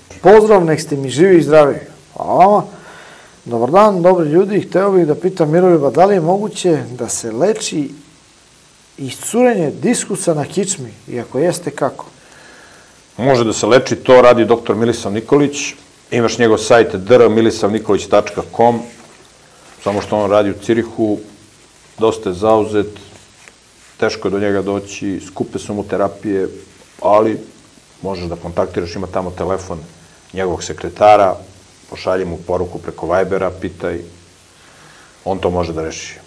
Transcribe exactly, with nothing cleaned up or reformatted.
Pozdrav, nek ste mi živi i zdravi. Hvala vama. Dobar dan, dobri ljudi. Hteo bih da pitam Miroljuba, da li je moguće da se leči iscurenje diskusa na kičmi? I ako jeste, kako? Može da se leči, to radi doktor Milisav Nikolić. Imaš njegov sajt d r milisav nikolić tačka com, samo što on radi u Cirihu, dosta je zauzet, teško je do njega doći, skupe su mu terapije, ali možeš da kontaktiraš, ima tamo telefon njegovog sekretara, pošalji mu poruku preko Vibera, pitaj, on to može da reši.